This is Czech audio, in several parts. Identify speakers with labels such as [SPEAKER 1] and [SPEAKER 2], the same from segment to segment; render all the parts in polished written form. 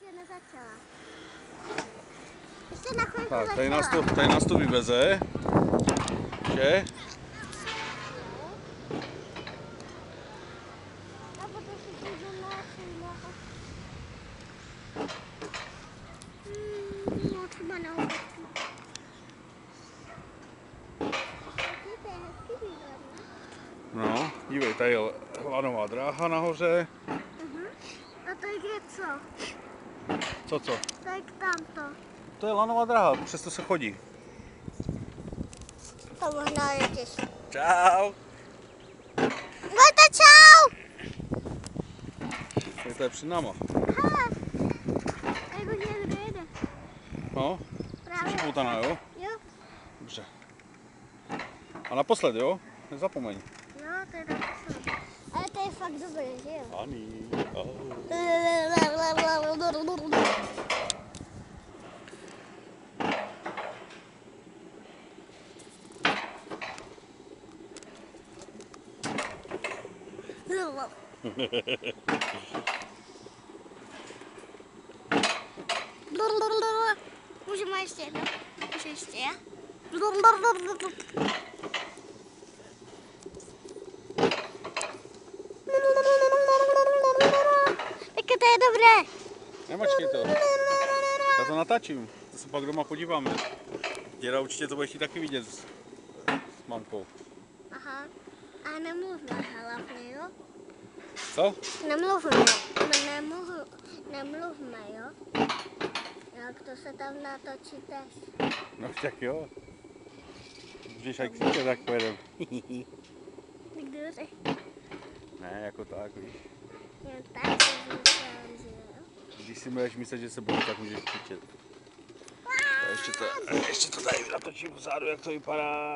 [SPEAKER 1] Ještě nezačala. Ještě na chvilku
[SPEAKER 2] Tak,
[SPEAKER 1] začala.
[SPEAKER 2] tady nás to vyveze. Že?
[SPEAKER 1] A potom si půjdu na chvíli. No, třeba na obecku. To je hezký výhled, ne?
[SPEAKER 2] No, dívej, tady je lanová dráha nahoře.
[SPEAKER 1] A to je co?
[SPEAKER 2] Co?
[SPEAKER 1] Tak tamto.
[SPEAKER 2] To je lanová dráha, přesto se chodí.
[SPEAKER 1] To možná je těžké.
[SPEAKER 2] Čau!
[SPEAKER 1] Vojta, čau!
[SPEAKER 2] To je před náma.
[SPEAKER 1] Hele, jak už někdo jede.
[SPEAKER 2] No,
[SPEAKER 1] Právě.
[SPEAKER 2] připoutaná, jo?
[SPEAKER 1] Jo,
[SPEAKER 2] Dobře. A naposled, jo? Nezapomeň.
[SPEAKER 1] jo, to je dobré. Ale to je fakt dobré, že jo?
[SPEAKER 2] Ani.
[SPEAKER 1] Můžeme ještě jedno? Můžu ještě já? Tak to je dobré.
[SPEAKER 2] Nemačkej to. Já to natáčím. To se pak doma podíváme. Děda určitě to bude chtít taky vidět s mamkou.
[SPEAKER 1] Aha. A nemluvme hlavně, jo?
[SPEAKER 2] Co?
[SPEAKER 1] Nemluvme. Nemluvme, jo? Jak to se tam natočí tež.
[SPEAKER 2] No tak jo. Když jak si tak pojedem.
[SPEAKER 1] Kdo řekl?
[SPEAKER 2] Ne, jako tak, víš.
[SPEAKER 1] Jen tak se říkám, že jo?
[SPEAKER 2] Když si budeš myslet, že se bojí, tak můžeš křičet. A ještě to tady natočím vzadu, jak to vypadá.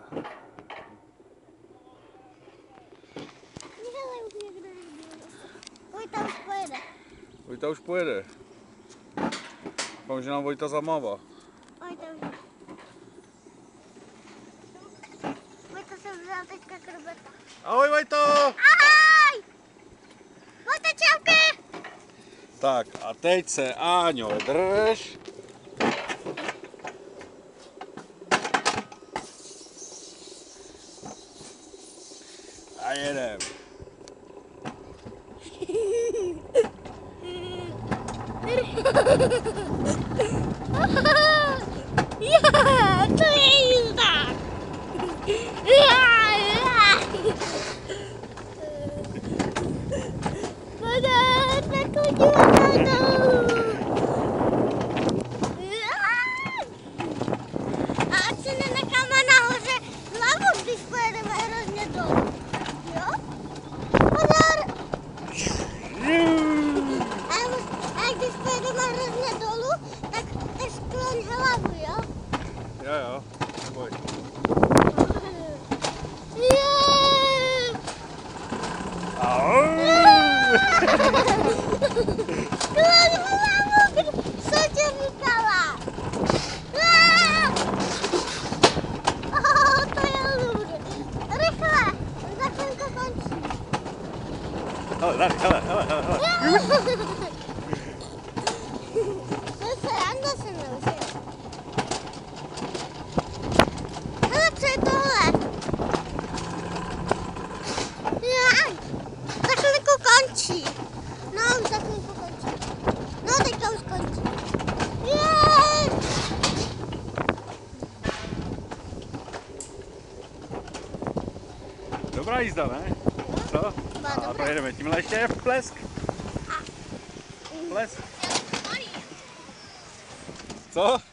[SPEAKER 1] Hele, už někdo jde. Vojta už pojede.
[SPEAKER 2] Vojta už pojede. Doufám, že nám Vojta zamává.
[SPEAKER 1] Vojta už. Vojta se vzal teďka krbeta.
[SPEAKER 2] Ahoj Vojto!
[SPEAKER 1] Ahoj! Vojta, čauky!
[SPEAKER 2] Tak a teď se Áňo drž. A jedem.
[SPEAKER 1] Ja, to je jízda! Pozor, nechodíme a ať si nenecháme nahoře hlavu, když pojedeme hrozně dolů. Jo? Pozor! A když pojedeme hrozně dolů, tak skloň hlavu, jo?
[SPEAKER 2] Jo, neboj. Ahoj!
[SPEAKER 1] Skloň hlavu, co tě říkala? To je lůd. Rychle, za chvilku končí.
[SPEAKER 2] Hele.
[SPEAKER 1] To je sranda se mnou, že? Hele, co je tohle? Jaj, za chvilku končí. No, už za chvilku končí. No, teďka už končí. Jej!
[SPEAKER 2] Dobrá jízda, ne? Co?
[SPEAKER 1] Byla
[SPEAKER 2] A
[SPEAKER 1] dobrá.
[SPEAKER 2] projedeme tímhle ještě plesk. Plesk. Co?